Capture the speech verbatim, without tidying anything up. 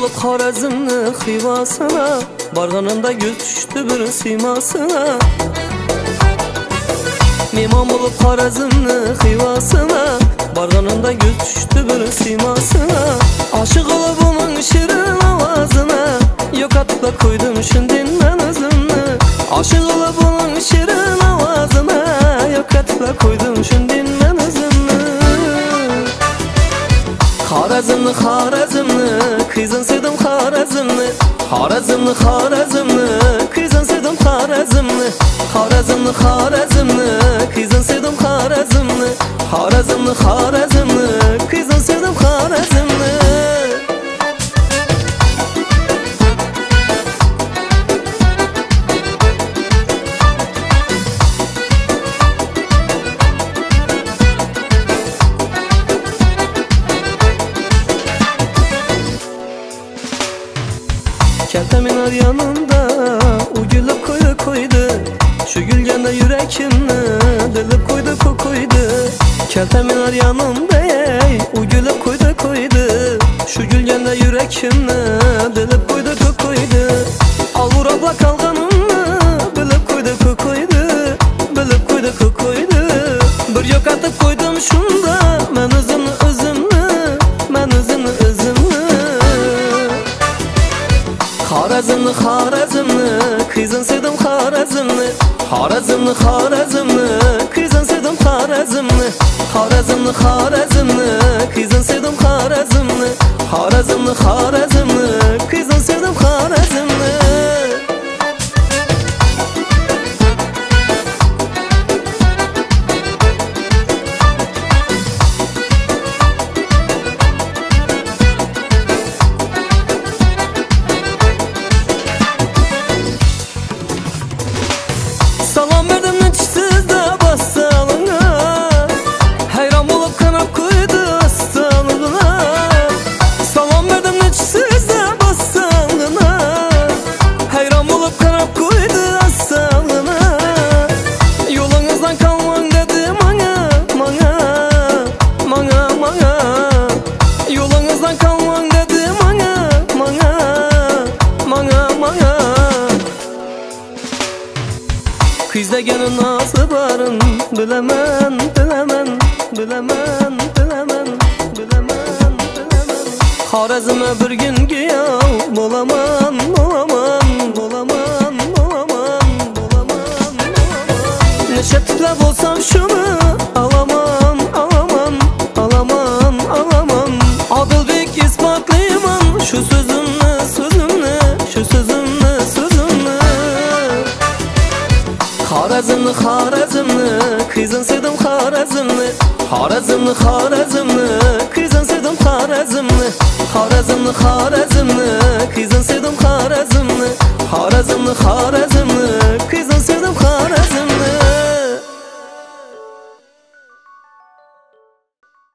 bulup Xorazmni Xivasına, barganımda göz düştü bir simasına. Mehmon bulup Xorazmni Xivasına, barganımda göz düştü bir simasına. Aşık olup onun şirin avazına, yok atıp da koydum şundin ben özümni. Aşık olup onun şirin avazına, yok atıp da koydum şundin ben özümni. Xorazmni, Xorazmni, kızın sevdim Xorazmni. Xorazmni, Xorazmni, kızın sevdim Xorazmni. Xorazmni, Xorazmni, kızın sevdim Xorazmni. Xorazmni, Xorazmni, kızın sevdim Xorazmni. Keltemin yanında o gülüp koydu koydu, şu gülgende yürekimni delip koydu koydu. Keltemin yanında ey o gülüp koydu koydu, şu gülgende yürekimni delip koydu koydu. Al vurabla kalganımni bilip koydu koydu, bilip koydu koydu. Bir yok atıp koydum şunda men özümni özümni, men özümni özümni. Xorazmni, Xorazmni, kızın sevdim Xorazmni. Xorazmni, Xorazmni, kızın sevdim Xorazmni. Xorazmni, Xorazmni, kızın sevdim Xorazmni. Xorazmni, Xorazmni, kızın sevdim Xorazmni. Salam verdim neçsiz de bassalına, hayran bulup kanap koydu aslanına. Salam verdim neçsiz de bassalına, hayran bulup kanap koydu aslanına. Yolunuzdan kalman dedi mana, mana, mana, mana. Yolunuzdan kalman dedi mana, mana, mana, mana. Kız degenin nazı barın, bilemen, bilemen, bilemen, bilemen, bilemen, bilemen. Xorazm'a bir gün giyav, bolaman, bolaman, bolaman, bolaman, bolaman, bolaman. Neçe tiplep olsam şunu, alaman, alaman, alaman, alaman. Adılbek ispatlıyman, şu sözümle, sözümle, şu sözümle, sözümle. Xorazmni, Xorazmni, kızın sevdim Xorazmni. Xorazmni, Xorazmni, kızın sevdim Xorazmni. Xorazmni, Xorazmni, kızın sevdim Xorazmni. Xorazmni, Xorazmni,